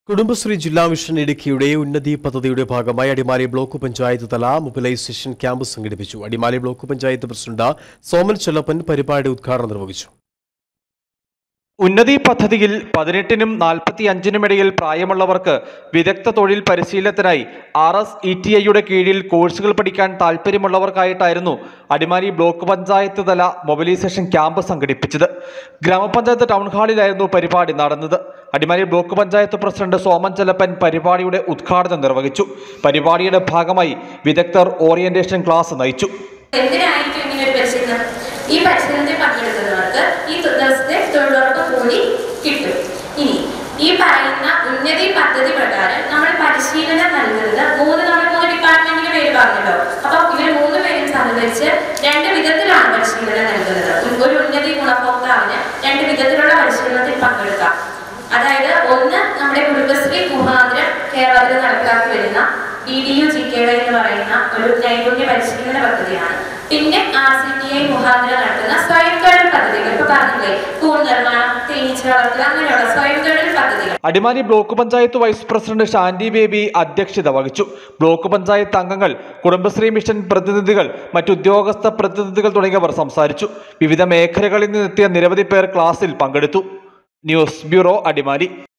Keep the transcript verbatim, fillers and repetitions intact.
കുടുംബശ്രീ ജില്ലാ മിഷൻ ഇടുക്കിയുടെ ഉന്നതി പദ്ധതിയുടെ ഭാഗമായി അടിമാലി ബ്ലോക്ക് പഞ്ചായത്ത് തല മൊബിലൈസേഷൻ ക്യാമ്പ് സംഘടിപ്പിച്ചു. അടിമാലി ബ്ലോക്ക് പഞ്ചായത്ത് പ്രസിഡന്റ് സോമൻ ചെല്ലപ്പൻ പരിപാടി ഉദ്ഘാടനം നിർവഹിച്ചു. ഉന്നതി പദ്ധതിയിൽ പതിനെട്ടിനും നാൽപ്പത്തി അഞ്ചിനും ഇടയിൽ പ്രായമുള്ളവർക്ക് വിദഗ്ധ തൊഴിൽ പരിശീലനത്തിനായി ആർ എസ് ഇ ടി ഐയുടെ കീഴിൽ കോഴ്സുകൾ പഠിക്കാൻ താൽപ്പര്യമുള്ളവർക്കായിട്ടായിരുന്നു അടിമാലി ബ്ലോക്ക് പഞ്ചായത്ത് തല മൊബിലൈസേഷൻ ക്യാമ്പ് സംഘടിപ്പിച്ചത്. ഗ്രാമപഞ്ചായത്ത് ടൗൺ ഹാളിലായിരുന്നു പരിപാടി നടന്നത്. അടിമാലി ബ്ലോക്ക് പഞ്ചായത്ത് പ്രസിഡന്റ് സോമൻ ചെല്ലപ്പൻ പരിപാടിയുടെ ഉദ്ഘാടനം നിർവഹിച്ചു. പരിപാടിയുടെ ഭാഗമായി വിദഗ്ധർ ഓറിയന്റേഷൻ ക്ലാസ് നയിച്ചു. ഈ പരിശീലനത്തിൽ പങ്കെടുക്കുന്നവർക്ക് ഈ ദിവസത്തെ തൊഴിലുറപ്പ് കൂലി കിട്ടും. ഇനി ഈ പറയുന്ന ഉന്നതി പദ്ധതി പ്രകാരം നമ്മൾ പരിശീലനം നൽകുന്നത് മൂന്ന് നമ്മൾ മൂന്ന് ഡിപ്പാർട്ട്മെന്റിന്റെ പേര് പറഞ്ഞല്ലോ. അപ്പൊ ഇവർ മൂന്ന് പേരും സഹകരിച്ച് രണ്ട് വിധത്തിലാണ് പരിശീലനം നൽകുന്നത്. ഒരു ഉന്നതി ഗുണഭോക്താവിന് രണ്ട് വിധത്തിലുള്ള പരിശീലനത്തിൽ പങ്കെടുക്കാം. അതായത് ഒന്ന് നമ്മുടെ കുടുംബശ്രീ മുഖാന്തരം കേരളത്തിൽ നടപ്പിലാക്കി വരുന്ന D D U G K Y എന്ന് പറയുന്ന ഒരു നൈപുണ്യ പരിശീലന പദ്ധതിയാണ്. പിന്നെ ആർ സി ടി ഐ മുഖാന്തരം നടത്തുന്ന സ്വയം തൊഴിൽ പദ്ധതികൾ, ഇപ്പൊ പറഞ്ഞില്ലേ, കൂൺ നിർമ്മാണം, തേനീച്ച വളർത്തൽ, അങ്ങനെയുള്ള സ്വയം തൊഴിൽ പദ്ധതികൾ. Adimali block panchayat vice president Shandy Baby അധ്യക്ഷത വഹിച്ചു. ബ്ലോക്ക് പഞ്ചായത്ത് അംഗങ്ങൾ, കുടുംബശ്രീ മിഷൻ പ്രതിനിധികൾ, മറ്റുദ്യോഗസ്ഥ പ്രതിനിധികൾ തുടങ്ങിയവർ സംസാരിച്ചു. വിവിധ മേഖലകളിൽ നിന്നെത്തിയ നിരവധി പേർ ക്ലാസ്സിൽ പങ്കെടുത്തു. News bureau, Adimali.